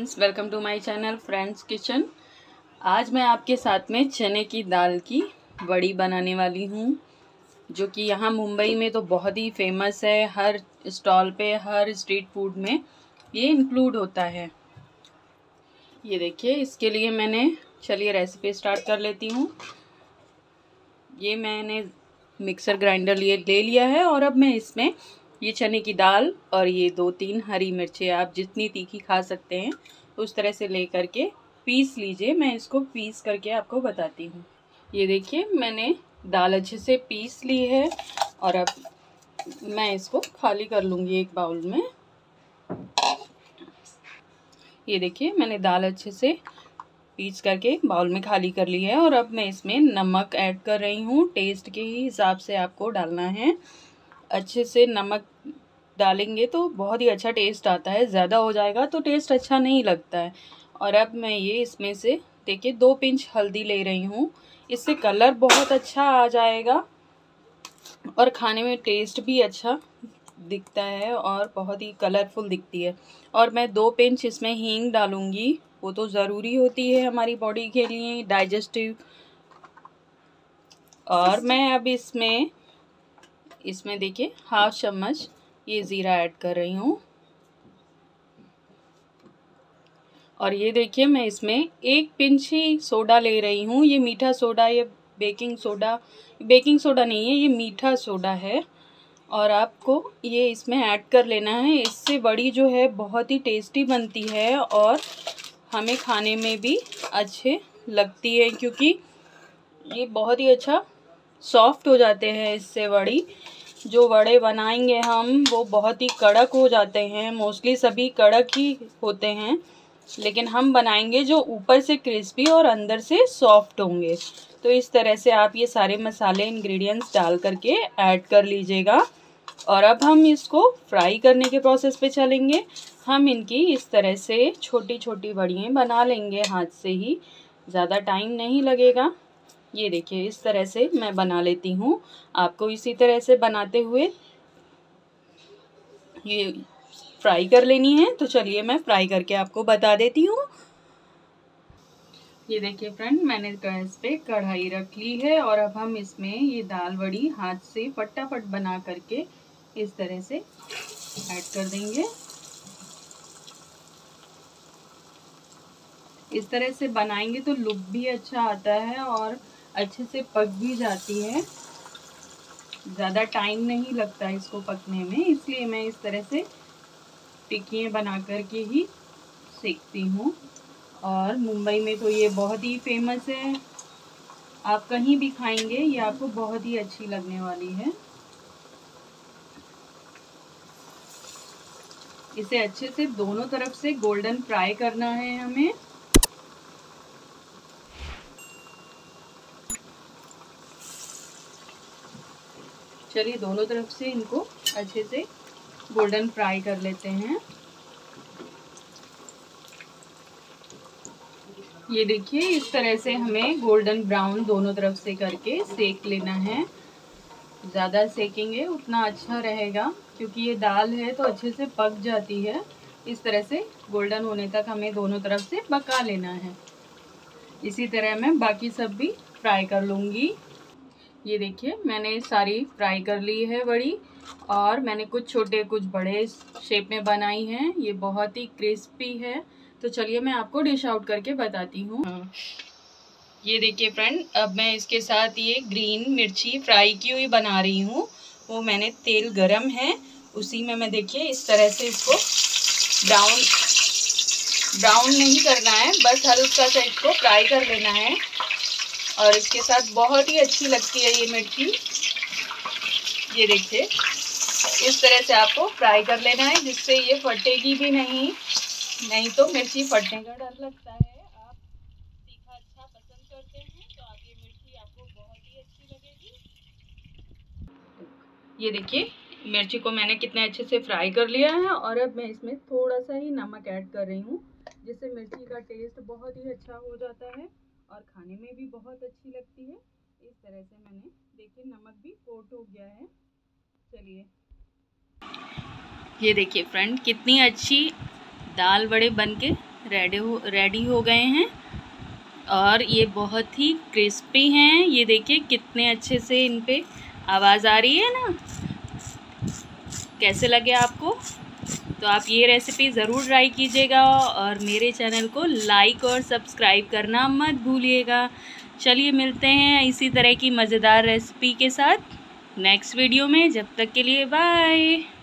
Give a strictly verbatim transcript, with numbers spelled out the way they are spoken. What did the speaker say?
Friends, welcome to my channel friends kitchen. आज मैं आपके साथ में चने की दाल की वड़ी बनाने वाली हूँ, जो कि यहाँ मुंबई में तो बहुत ही फेमस है। हर स्टॉल पे, हर स्ट्रीट फूड में ये इंक्लूड होता है। ये देखिए, इसके लिए मैंने, चलिए रेसिपी स्टार्ट कर लेती हूँ। ये मैंने मिक्सर ग्राइंडर लिए ले लिया है और अब मैं इसमें ये चने की दाल और ये दो तीन हरी मिर्चें, आप जितनी तीखी खा सकते हैं उस तरह से ले करके पीस लीजिए। मैं इसको पीस करके आपको बताती हूँ। ये देखिए, मैंने दाल अच्छे से पीस ली है और अब मैं इसको खाली कर लूँगी एक बाउल में। ये देखिए, मैंने दाल अच्छे से पीस करके बाउल में खाली कर ली है और अब मैं इसमें नमक ऐड कर रही हूँ। टेस्ट के ही हिसाब से आपको डालना है। अच्छे से नमक डालेंगे तो बहुत ही अच्छा टेस्ट आता है, ज़्यादा हो जाएगा तो टेस्ट अच्छा नहीं लगता है। और अब मैं ये इसमें से देखिए दो पिंच हल्दी ले रही हूँ। इससे कलर बहुत अच्छा आ जाएगा और खाने में टेस्ट भी अच्छा दिखता है और बहुत ही कलरफुल दिखती है। और मैं दो पिंच इसमें हींग डालूँगी, वो तो ज़रूरी होती है हमारी बॉडी के लिए, डाइजेस्टिव। और मैं अब इसमें इसमें देखिए हाफ चम्मच ये ज़ीरा ऐड कर रही हूँ। और ये देखिए, मैं इसमें एक पिंच ही सोडा ले रही हूँ। ये मीठा सोडा, ये बेकिंग सोडा, बेकिंग सोडा नहीं है, ये मीठा सोडा है। और आपको ये इसमें ऐड कर लेना है। इससे बड़ी जो है बहुत ही टेस्टी बनती है और हमें खाने में भी अच्छे लगती है, क्योंकि ये बहुत ही अच्छा सॉफ्ट हो जाते हैं इससे वड़ी। जो वड़े बनाएंगे हम वो बहुत ही कड़क हो जाते हैं, मोस्टली सभी कड़क ही होते हैं, लेकिन हम बनाएंगे जो ऊपर से क्रिस्पी और अंदर से सॉफ्ट होंगे। तो इस तरह से आप ये सारे मसाले, इंग्रेडिएंट्स डाल करके ऐड कर लीजिएगा। और अब हम इसको फ्राई करने के प्रोसेस पे चलेंगे। हम इनकी इस तरह से छोटी छोटी वड़ियाँ बना लेंगे हाथ से ही, ज़्यादा टाइम नहीं लगेगा। ये देखिए, इस तरह से मैं बना लेती हूँ। आपको इसी तरह से बनाते हुए ये फ्राई कर लेनी है। तो चलिए मैं फ्राई करके आपको बता देती हूँ। ये देखिए फ्रेंड, मैंने गैस पे कढ़ाई रख ली है और अब हम इसमें ये दाल वड़ी हाथ से फटाफट बना करके इस तरह से ऐड कर देंगे। इस तरह से बनाएंगे तो लुक भी अच्छा आता है और अच्छे से पक भी जाती है। ज़्यादा टाइम नहीं लगता इसको पकने में, इसलिए मैं इस तरह से टिक्कियाँ बना करके ही सेकती हूँ। और मुंबई में तो ये बहुत ही फेमस है। आप कहीं भी खाएंगे ये आपको बहुत ही अच्छी लगने वाली है। इसे अच्छे से दोनों तरफ से गोल्डन फ्राई करना है हमें। चलिए दोनों तरफ से इनको अच्छे से गोल्डन फ्राई कर लेते हैं। ये देखिए, इस तरह से हमें गोल्डन ब्राउन दोनों तरफ से करके सेक लेना है। ज़्यादा सेकेंगे उतना अच्छा रहेगा, क्योंकि ये दाल है तो अच्छे से पक जाती है। इस तरह से गोल्डन होने तक हमें दोनों तरफ से पका लेना है। इसी तरह मैं बाकी सब भी फ्राई कर लूँगी। ये देखिए, मैंने सारी फ्राई कर ली है बड़ी, और मैंने कुछ छोटे कुछ बड़े शेप में बनाई हैं। ये बहुत ही क्रिस्पी है। तो चलिए मैं आपको डिश आउट करके बताती हूँ। ये देखिए फ्रेंड, अब मैं इसके साथ ये ग्रीन मिर्ची फ्राई की हुई बना रही हूँ। वो मैंने तेल गरम है, उसी में मैं देखिए इस तरह से इसको ब्राउन ब्राउन नहीं करना है, बस हल्का सा इसको फ्राई कर लेना है। और इसके साथ बहुत ही अच्छी लगती है ये मिर्ची। ये देखिए, इस तरह से आपको फ्राई कर लेना है, जिससे ये फटेगी भी नहीं। नहीं तो मिर्ची फटने का डर लगता है। आप तीखा अच्छा पसंद करते हैं तो आप ये मिर्ची आपको बहुत ही अच्छी लगेगी। ये देखिए, मिर्ची को मैंने कितने अच्छे से फ्राई कर लिया है और अब मैं इसमें थोड़ा सा ही नमक ऐड कर रही हूँ, जिससे मिर्ची का टेस्ट बहुत ही अच्छा हो जाता है और खाने में भी बहुत अच्छी लगती है। इस तरह से मैंने देखिए नमक भी कोट हो गया है। चलिए, ये देखिए फ्रेंड, कितनी अच्छी दाल वड़े बन के रेडी हो रेडी हो गए हैं और ये बहुत ही क्रिस्पी हैं। ये देखिए कितने अच्छे से इन पे आवाज़ आ रही है ना। कैसे लगे आपको? तो आप ये रेसिपी ज़रूर ट्राई कीजिएगा और मेरे चैनल को लाइक और सब्सक्राइब करना मत भूलिएगा। चलिए मिलते हैं इसी तरह की मज़ेदार रेसिपी के साथ नेक्स्ट वीडियो में। जब तक के लिए बाय।